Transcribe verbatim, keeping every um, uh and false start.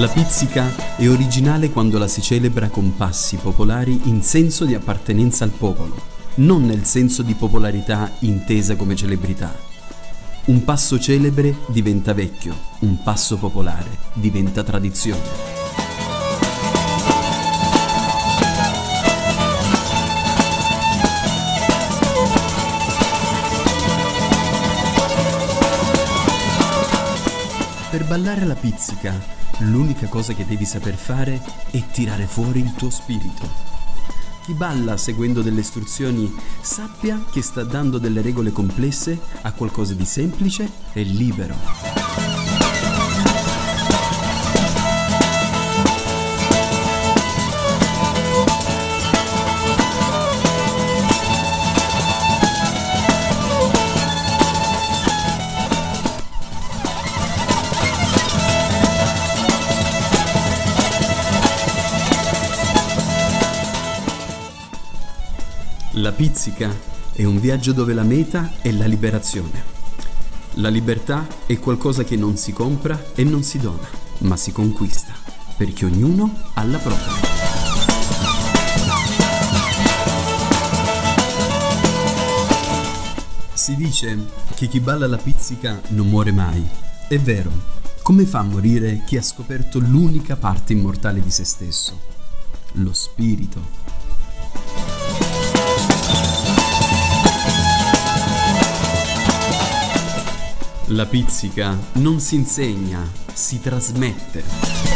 La pizzica è originale quando la si celebra con passi popolari in senso di appartenenza al popolo, non nel senso di popolarità intesa come celebrità. Un passo celebre diventa vecchio, un passo popolare diventa tradizione. Per ballare la pizzica, l'unica cosa che devi saper fare è tirare fuori il tuo spirito. Chi balla seguendo delle istruzioni sappia che sta dando delle regole complesse a qualcosa di semplice e libero. La pizzica è un viaggio dove la meta è la liberazione. La libertà è qualcosa che non si compra e non si dona, ma si conquista, perché ognuno ha la propria. Si dice che chi balla la pizzica non muore mai. È vero. Come fa a morire chi ha scoperto l'unica parte immortale di se stesso? Lo spirito. La pizzica non si insegna, si trasmette.